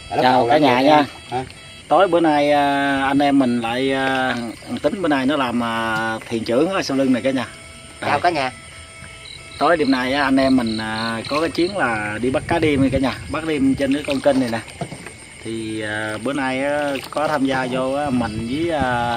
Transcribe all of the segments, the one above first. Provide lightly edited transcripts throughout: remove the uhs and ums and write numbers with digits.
Chào cả nhà nha. Tối bữa nay anh em mình lại tính bữa nay nó làm thiền trưởng ở sau lưng này cả nhà. Chào cả nhà. Tối đêm nay anh em mình có cái chuyến là đi bắt cá đêm cả nhà, bắt đêm trên cái con kênh này nè. Thì bữa nay có tham gia vô mình với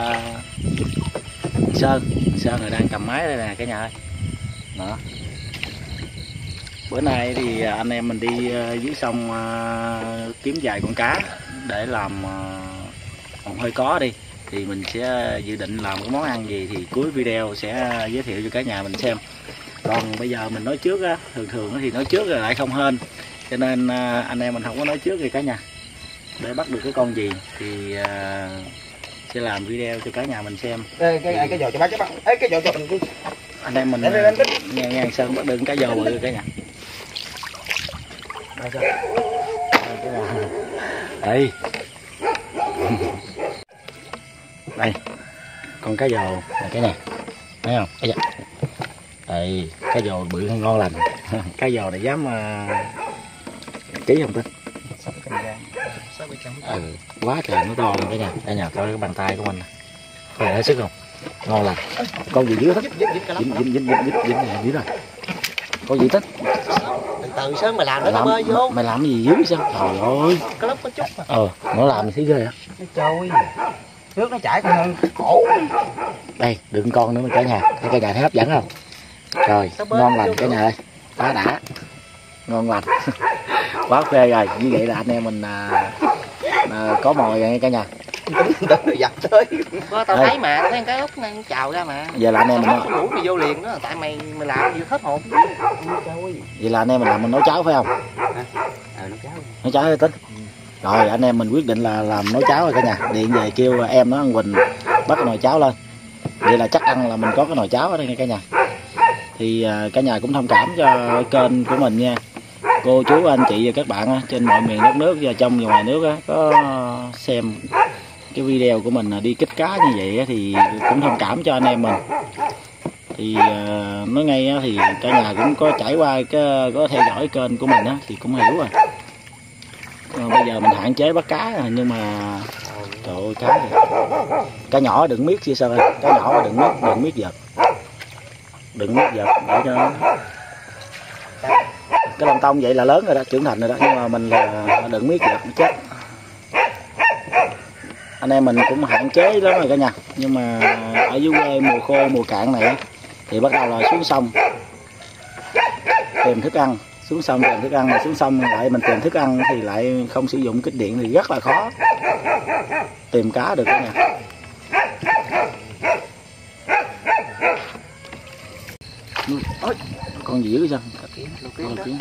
Sơn này đang cầm máy đây nè cả nhà ơi. Đó. Bữa nay thì anh em mình đi dưới sông kiếm vài con cá để làm một hơi có đi. Thì mình sẽ dự định làm cái món ăn gì thì cuối video sẽ giới thiệu cho cả nhà mình xem. Còn bây giờ mình nói trước á, thường thì nói trước rồi lại không hên, cho nên anh em mình không có nói trước thì cả nhà. Để bắt được cái con gì thì sẽ làm video cho cả nhà mình xem. Cái giò cho bác cái giò cho mình. Anh em mình nghe Sơn bắt được cái giò bự cả nhà. Đây đây con cá dầu này cái này thấy không? Đây cá dầu bự ngon lành. Cá dầu này dám ký không tính? Quá trời nó to luôn cả nhà coi cái bàn tay của mình này hết sức không? Ngon lành. Con gì dưới thích? Dính rồi. Con gì thích? Từ sớm mày làm nó bơi vô. Mày làm cái gì dưới sao? Trời ơi. Cái lớp có chút mà. Nó làm thì thấy ghê hả? Nó trôi. Nước nó chảy còn hơn khổ. Đây, đừng con nữa mà cả nhà. Thấy cả nhà thấy hấp dẫn không? Trời, ngon lành cả nhà ơi. Quá đã. Ngon lành. Quá phê rồi. Như vậy là anh em mình có mồi rồi cả nhà. Dập tới. Tao thấy mà, thấy cái ốc nó chào ra mà. Giờ là anh em mình mũi mày vô liền đó, tại mày làm gì hết hồn. Vậy là anh em mình làm mình nấu cháo phải không? Nấu cháo hay tính. Rồi anh em mình quyết định là làm nấu cháo rồi cả nhà. Điện về kêu em nó ăn Quỳnh bắt cái nồi cháo lên. Vậy là chắc ăn là mình có cái nồi cháo ở đây nha cả nhà. Thì cả nhà cũng thông cảm cho kênh của mình nha. Cô chú anh chị và các bạn trên mọi miền đất nước và trong và ngoài nước có xem cái video của mình đi kích cá như vậy thì cũng thông cảm cho anh em mình. Thì nói ngay thì cả nhà cũng có trải qua có theo dõi kênh của mình thì cũng hiểu rồi. Bây giờ mình hạn chế bắt cá nhưng mà trời ơi cá nhỏ đừng miết chia sơ, cá nhỏ đừng miết giật, để cho cái lông tông vậy là lớn rồi đó, trưởng thành rồi đó, nhưng mà mình là đừng miết giật chết. Anh em mình cũng hạn chế lắm rồi cả nhà, nhưng mà ở dưới quê mùa khô mùa cạn này thì bắt đầu là xuống sông tìm thức ăn, xuống sông tìm thức ăn, mà xuống sông lại mình tìm thức ăn thì lại không sử dụng kích điện thì rất là khó tìm cá được cả nhà. Ôi, con gì dữ vậy? Con kiến.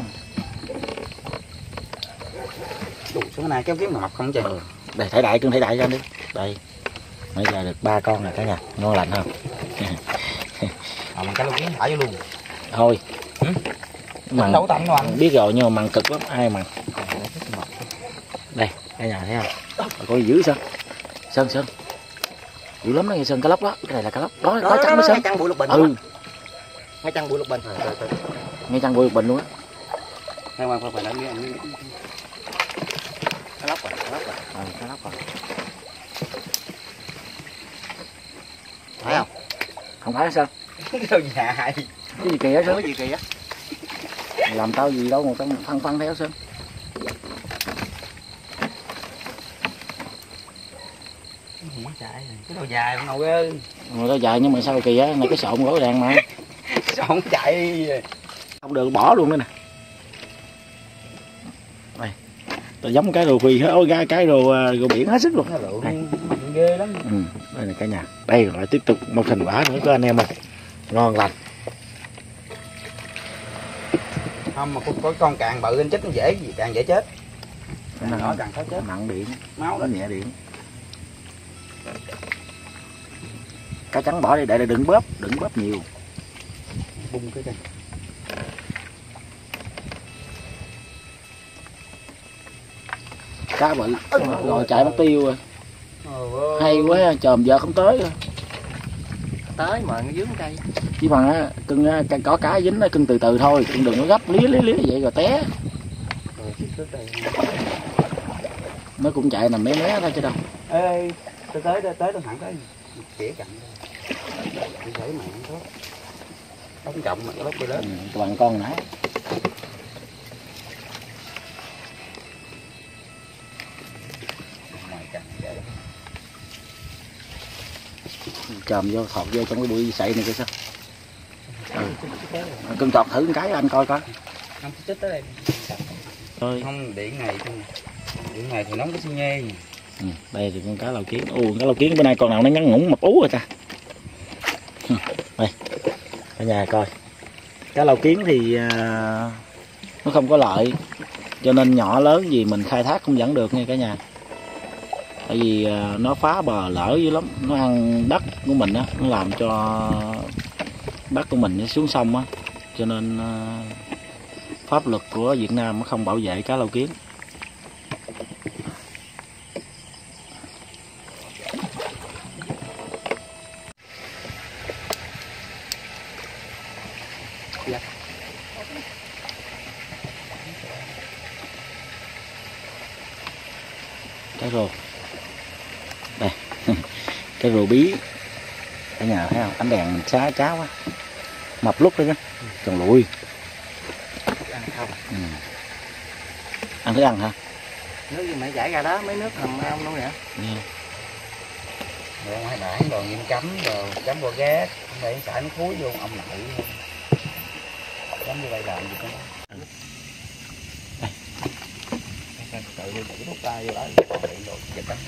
Đủ số này kéo kiếm mà mập không trời. Đây thấy đại cưng thấy đại ra đi. Đây. Bây giờ được 3 con rồi cả nhà, ngon lành không? Mình cái lô kiến thả vô luôn. Thôi. Mặn đâu tặng đâu anh. Biết rồi nhưng mà mặn cực lắm, ai mặn. Đây, cả nhà thấy không? Có gì dữ sao? Sơn. Dữ lắm đó nghe Sơn, cá lóc đó. Cái này là cá lóc. Đó trắng mới Sơn. Ngay chăn bụi lục bình. Ngay chăn bụi lục bình. Ngay chăn bụi lục bình luôn á. Hay qua phải nói anh. Cá lóc rồi. Cá lóc rồi. Thấy không? Không phải sao? Đâu dài. Cái gì kỳ á Sơn? Cái gì kỳ á? Làm tao gì đâu mà tao phân theo Sơn. Cái đầu dài không ngầu ghê. Đầu dài nhưng mà sao kỳ á, này cái sộn gỗ đèn mà. Sộn chạy. Không được bỏ luôn nữa nè. Đây. Tao giống cái rùa phi hết, cái rùa biển hết sức luôn. Ghê lắm. Đây là cả nhà. Đây lại tiếp tục một thành quả nữa của anh em mình. Ngon lành. Không mà có con càng bự anh chết nó càng dễ chết. Càng nhỏ càng khó chết. Nặng điện, máu nó nhẹ điện. Cá trắng bỏ đi để đừng bóp nhiều. Bung cái đây. Cá bự rồi chạy mất tiêu rồi. Hay quá, chòm giờ không tới rồi. Tới mà nó dướng cây. Chỉ bằng cưng có cá dính cưng từ từ thôi, cưng đừng có gấp lía vậy rồi té. nó cũng chạy nằm mé mé thôi chứ đâu. Ê, tới tôi thẳng tới kĩa cạnh đi thấy mẹ nó đóng trọng mà lúc lớn toàn con nãy chồm vô thọt vô trong cái bụi sậy này coi sao. Cưng chọt thử một cái anh coi coi. Không chết tới đây không điện này thì nóng cái xi nhê. Đây thì con cá lau kiến. Cá lau kiến bữa nay con nào nó ngắn ngủn mập ú rồi ta. Đây cả nhà coi, cá lau kiến thì nó không có lợi, cho nên nhỏ lớn gì mình khai thác cũng vẫn được nha cả nhà. Tại vì nó phá bờ lở dữ lắm, nó ăn đất của mình á, nó làm cho đất của mình nó xuống sông á, cho nên pháp luật của Việt Nam nó không bảo vệ cá lau kiến. Cái rô đây cái rô bí ở nhà thấy không, ánh đèn mình xá cháo quá mập lúc đấy chứ tròn lùi. Ăn không? Ăn thức ăn hả? Nước gì mày chảy ra đó, mấy nước hầm ông đâu nè. Rồi ngoài đảng rồi nghiêm cấm rồi chấm vào ghét để xài nó thúi vô ông nội chấm như vậy làm gì không? Tự đi tự đút tay vô đó điện đồ dịch lắm.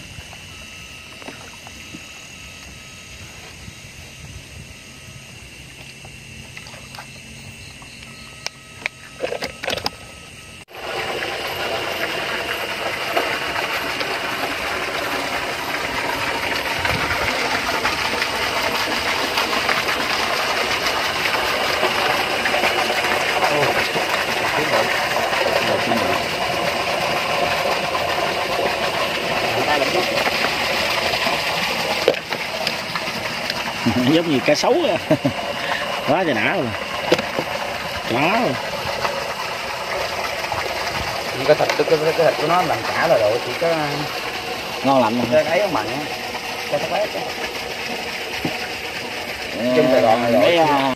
Giống như cá sấu quá trời đã rồi, quá rồi. Cái thịt của nó làm cả là độ chỉ có ngon lành cái ấy không mặn cho nó bé trong Sài Gòn này rồi.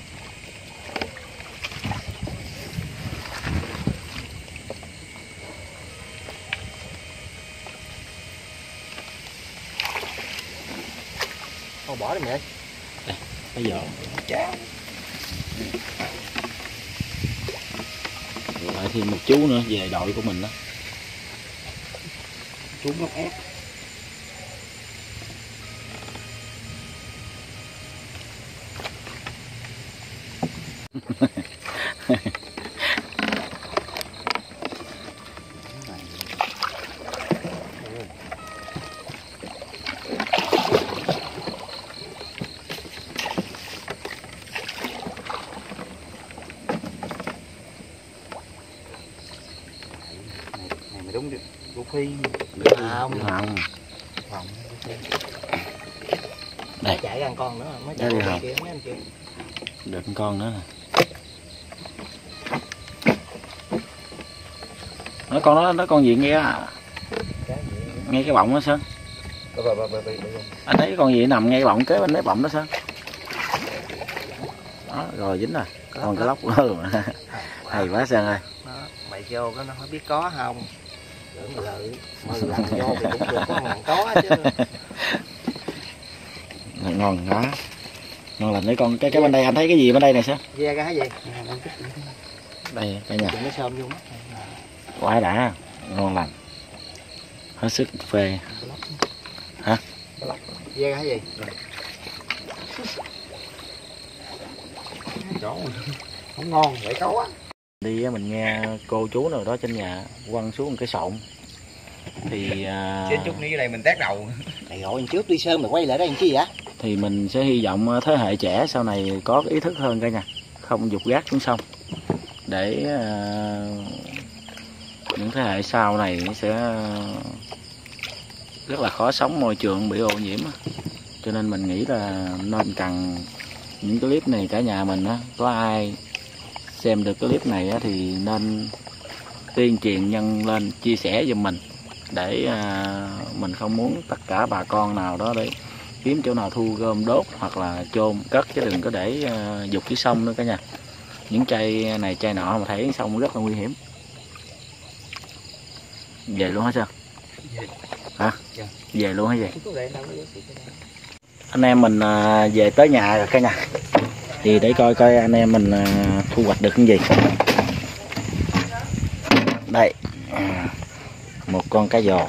Thôi bỏ đi mẹ. Đây, bây giờ lại thêm một chú nữa về đội của mình đó. Chú ngốc ép. Mày đúng được cô Phi không đây chạy ăn con nữa mới chạy đi kia mấy anh kia được con nữa nè. Nó con gì nghe nghe cái bọng đó Sơn. Anh thấy con gì nằm ngay cái bọng kế bên cái bọng đó Sơn. Đó rồi dính rồi còn cái lóc hay quá Sơn ơi. Mày vô cái nó không biết có không mày lần vô thì cũng được có ngàn có chứ. Ngon quá, ngon lành đấy con. Cái bên đây anh thấy cái gì bên đây này sao? Ve cái gì? Đây cả nhà. Nó sơm vô mắt. Quá đã, ngon lành. Hết sức phê. Hả? Ve cái gì? Chỗ không ngon vậy có á. Đi mình nghe cô chú nào đó trên nhà quăng xuống một cái sọn thì Chứ chút ní đây mình tét đầu. Mày gọi anh trước đi Sơn mày quay lại đây làm chi vậy? Thì mình sẽ hy vọng thế hệ trẻ sau này có ý thức hơn cả nhà, không dục rác xuống sông để những thế hệ sau này sẽ rất là khó sống, môi trường bị ô nhiễm. Cho nên mình nghĩ là nên cần những cái clip này cả nhà mình á, có ai xem được cái clip này á, thì nên tuyên truyền nhân lên chia sẻ giùm mình để mình không muốn tất cả bà con nào đó để kiếm chỗ nào thu gom đốt hoặc là chôn cất, chứ đừng có để dục dưới sông nữa cả nhà. Những chai này chai nọ mà thấy sông rất là nguy hiểm. Về luôn hả sao? Hả? Về luôn hả vậy? Anh em mình về tới nhà rồi cả nhà. Thì để coi coi anh em mình thu hoạch được cái gì. Đây, một con cá giò,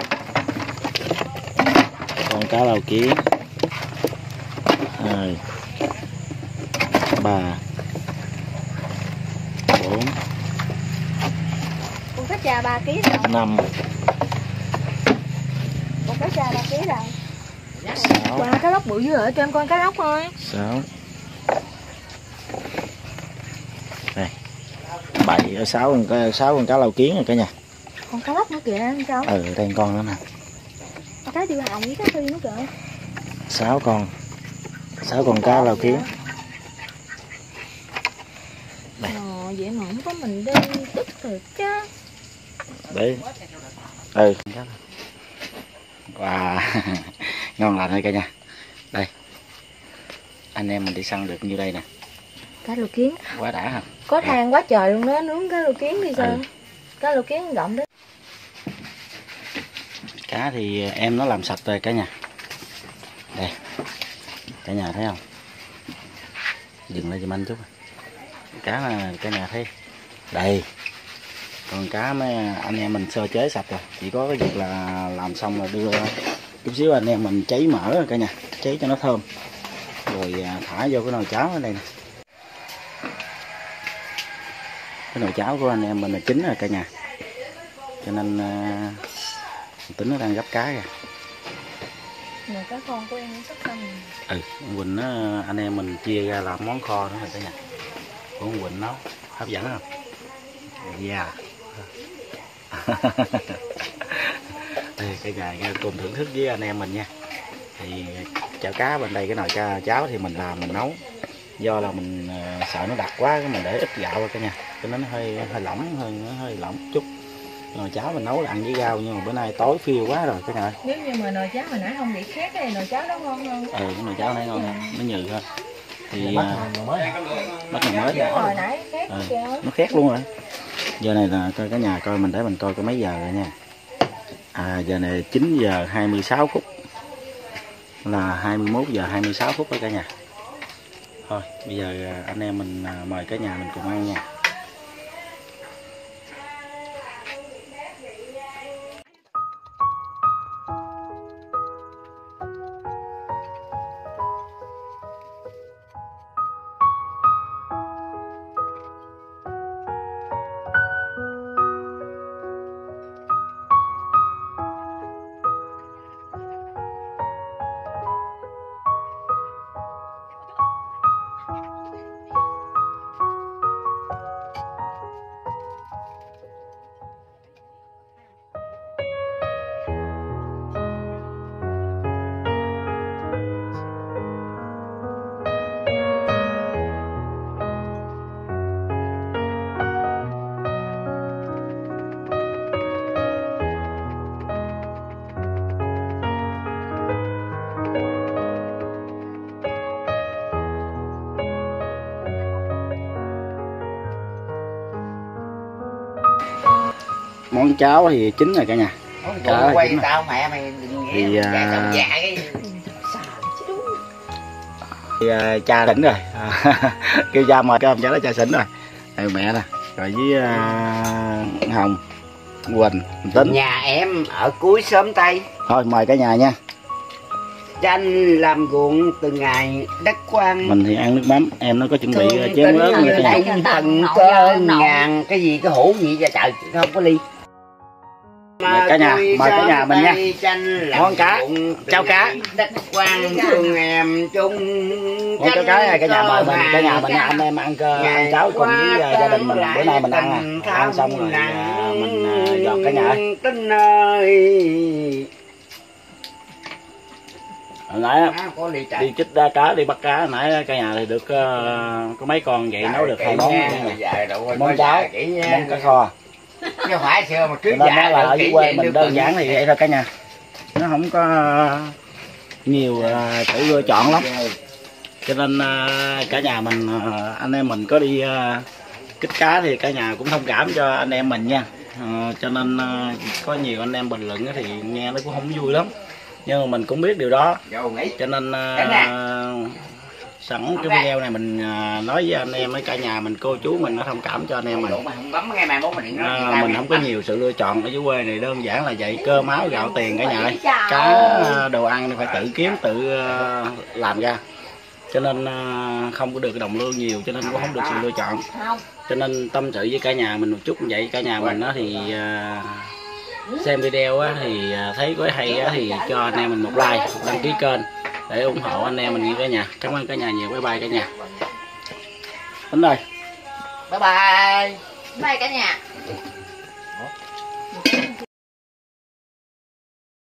con cá lau kiến, 2, 3, 4, con cá trà 3 kg rồi. 5, Con cá trà 3 kg rồi. 6, Wow, cá lóc bự dữ ở cho em coi cá lóc thôi. 6, đây, 7, 6 con cá lau kiến rồi cả nhà. Con cá lóc nữa kìa anh cháu. Đây con nữa nè. Cá tiêu hồng với cá phi nữa kìa. 6 con cá lau kiến. Đây. Vậy mà không có mình đi tức thiệt chứ. Đấy. Wow. Ngon lành thôi cả nhà. Đây. Anh em mình đi săn được như đây nè. Cá lô kiến. Quá đã hả? Có than quá trời luôn đó, nướng cá lô kiến đi sao? Cá lô kiến gọng đó. Cá thì em nó làm sạch rồi cả nhà. Đây. Cả nhà thấy không? Dừng lại giùm anh chút. Cá là cả nhà thấy. Đây. Còn cá mấy anh em mình sơ chế sạch rồi, chỉ có cái việc là làm xong rồi đưa chút xíu anh em mình cháy mỡ rồi cả nhà, cháy cho nó thơm rồi thả vô cái nồi cháo ở đây nè. Cái nồi cháo của anh em mình là chín rồi cả nhà, cho nên tính nó đang gấp cá kìa. Nồi cá con của em sắp xong rồi. Quỳnh nó anh em mình chia ra làm món kho nữa rồi cả nhà. Của Quỳnh nấu hấp dẫn không? Yeah. Đây cái gài cùng thưởng thức với anh em mình nha. Thì chảo cá bên đây, cái nồi cháo thì mình làm mình nấu, do là mình sợ nó đặc quá cái mình để ít gạo rồi cả nhà, cho nên nó hơi lỏng hơn, nó hơi lỏng chút. Nồi cháo mình nấu là ăn với rau, nhưng mà bữa nay tối phiêu quá rồi cả nhà. Nếu như mà nồi cháo hồi nãy không bị khét thì nồi cháo nó ngon hơn. Cái nồi cháo này ngon hơn, nó nhừ hơn. Thì bắt nồi mới hồi nãy khét nó khét luôn rồi. Giờ này là coi cả nhà coi mình để mình coi có mấy giờ rồi nha. Giờ này 9 giờ 26 phút là 21 giờ 26 phút đó cả nhà. Thôi bây giờ anh em mình mời cả nhà mình cùng ăn nha. Món cháo thì chín rồi cả nhà. Cháo quay chín tao mẹ mày đừng thì cha đỉnh rồi. Kêu cha mời cơm cho nó cha xỉn rồi. Đây mẹ nè, rồi với Hồng, Quỳnh, Tính. Nhà em ở cuối xóm Tây. Thôi mời cả nhà nha. Tranh làm ruộng từ ngày đất quang. Mình thì ăn nước mắm, em nó có chuẩn bị chén lớn như thế này. Thần cơ ngàn cái gì cái hũ gì vậy trời, không có ly. Cả nhà, mời cả nhà mình nha. Món cá, cháo cá. Đất quang thương em chung. Món cháo cá này cả nhà mời mình, cả nhà mình anh em ăn cháo cùng với gia đình mình. Bữa nay mình ăn xong rồi mình dọn cả nhà ơi. Hồi nãy đi chích đá cá, đi bắt cá, hồi nãy cả nhà thì được có mấy con vậy, nấu được 2 món. Món cháo, món cá kho. Chứ phải xưa mà cứ Cho nên dạ là ở dưới quê mình đơn được giản thì vậy thôi cả nhà, nó không có nhiều chữ lựa chọn lắm. Cho nên cả nhà mình, anh em mình có đi kích cá thì cả nhà cũng thông cảm cho anh em mình nha. Cho nên có nhiều anh em bình luận thì nghe nó cũng không vui lắm, nhưng mà mình cũng biết điều đó. Cho nên sẵn cái video này mình nói với anh em với cả nhà mình, cô chú mình nó thông cảm cho anh em mình. Mình không có nhiều sự lựa chọn ở dưới quê này, đơn giản là vậy, cơm áo gạo tiền cả nhà ơi. Cá đồ ăn thì phải tự kiếm tự làm ra, cho nên không có được cái đồng lương nhiều, cho nên cũng không được sự lựa chọn. Cho nên tâm sự với cả nhà mình một chút như vậy. Cả nhà mình đó thì xem video á, thì thấy có hay á, thì cho anh em mình một like, đăng ký kênh để ủng hộ anh em mình nha cả nhà. Cảm ơn cả nhà nhiều. Bye bye cả nhà. Tính rồi. Bye bye. Bye cả nhà.